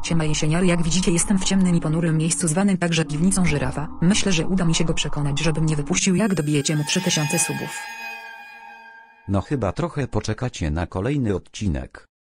Siema jesieniary, jak widzicie jestem w ciemnym i ponurym miejscu zwanym także piwnicą żyrafa. Myślę, że uda mi się go przekonać, żeby mnie wypuścił, jak dobijecie mu 3000 subów. No chyba trochę poczekacie na kolejny odcinek.